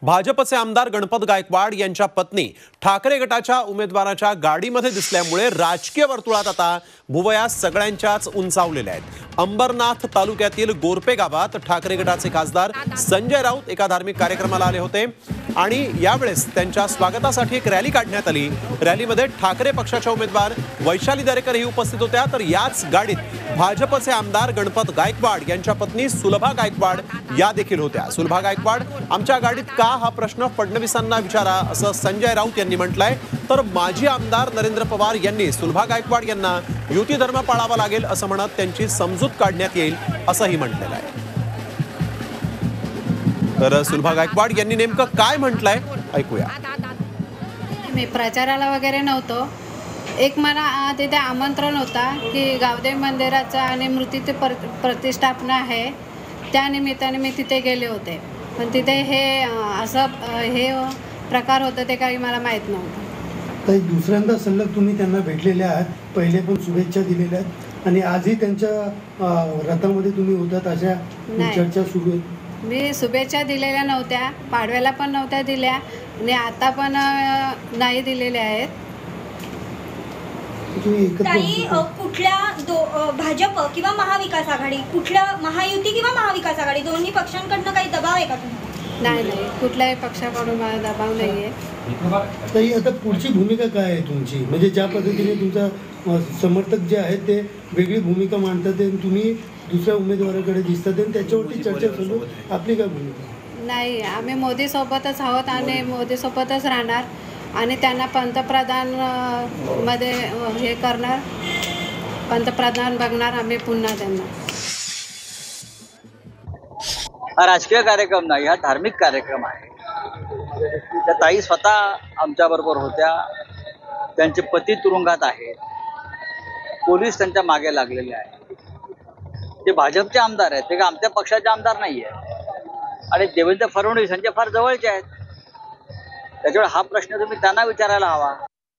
भाजपचे आमदार गणपत गायकवाड यांच्या पत्नी ठाकरे गटाच्या उमेदवाराच्या गाडीमध्ये दिसल्यामुळे राजकीय वर्तुळात आता भुवया सगळ्यांच्याच उंचावलेल्या आहेत। अंबरनाथ तालुक्यातील गोरपे गावात ठाकरे गटाचे खासदार संजय राऊत एका धार्मिक कार्यक्रमाला आले होते आणि यावेळेस त्यांच्या स्वागतासाठी एक रॅली काढण्यात आली। रॅलीमध्ये ठाकरे पक्षाच्या उमेदवार वैशाली दरेकर ही उपस्थित होत्या, तर याच गाडीत भाजपचे आमदार गणपत गायकवाड यांच्या पत्नी सुलभा गायकवाड या देखील होत्या। सुलभा गायकवाड आमच्या गाडीत का हा प्रश्न फडणवीसांना विचारा असं संजय राऊत यांनी म्हटलंय, तर माजी आमदार नरेंद्र पवार यांनी सुलभा गायकवाड यांना युती धर्म पाळावा लागेल असं म्हणत त्यांची समजूत काढण्यात येईल असंही म्हटलेलं आहे। तर सुलभा गायकवाड यांनी नेमकं काय म्हटलंय ऐकूया। मी प्रचाराला वगैरे नव्हतो, एक मला तिथे आमंत्रण होता की गावदेव मंदिराचं आणि मूर्तीची प्रतिष्ठापना आहे, त्या निमित्ताने मी तिथे गेले होते। पण तिथे हे असं हे प्रकार होतं ते काही मला माहीत नव्हतं। तर दुसऱ्यांदा सलग तुम्ही त्यांना भेटलेले आहात, पहिले पण शुभेच्छा दिलेल्या आहेत आणि आजही त्यांच्या रथामध्ये तुम्ही होतात अशा चर्चा सुरू आहेत। मी शुभेच्छा दिलेल्या नव्हत्या, पाडव्याला पण नव्हत्या दिल्या आणि आता पण नाही दिलेल्या आहेत। ताई, कुठल्या भाजप किंवा महाविकास आघाडी, कुठल्या महायुती किंवा महाविकास आघाडी दोन्ही पक्षांकडनं काही दबाव आहे का तुम्हाला? नाही, कुठल्याही पक्षाकडून मला दबाव नाही आहे। ताई, आता पुढची भूमिका काय आहे तुमची? म्हणजे ज्या पद्धतीने तुमचा समर्थक जे आहेत ते वेगळी भूमिका मांडतात आणि तुम्ही दुसऱ्या उमेदवाराकडे दिसतात आणि त्याच्यावरती चर्चा सुरू, आपली काय भूमिका? नाही, आम्ही मोदीसोबतच आहोत आणि मोदीसोबतच राहणार आणि त्यांना पंतप्रधान मध्ये हे करणार, पंतप्रधान बघणार आम्ही पुन्हा त्यांना। हा राजकीय कार्यक्रम नाही, हा धार्मिक कार्यक्रम आहे। त्या ताई स्वतः आमच्या बरोबर होत्या, त्यांचे पती तुरुंगात आहेत, पोलीस त्यांच्या मागे लागलेले आहेत। ते भाजपचे आमदार आहेत, ते का आमच्या पक्षाचे आमदार नाही आहे आणि देवेंद्र फडणवीस यांचे फार जवळचे आहेत। त्याच्यामुळे हा प्रश्न तुम्ही त्यांना विचारायला हवा।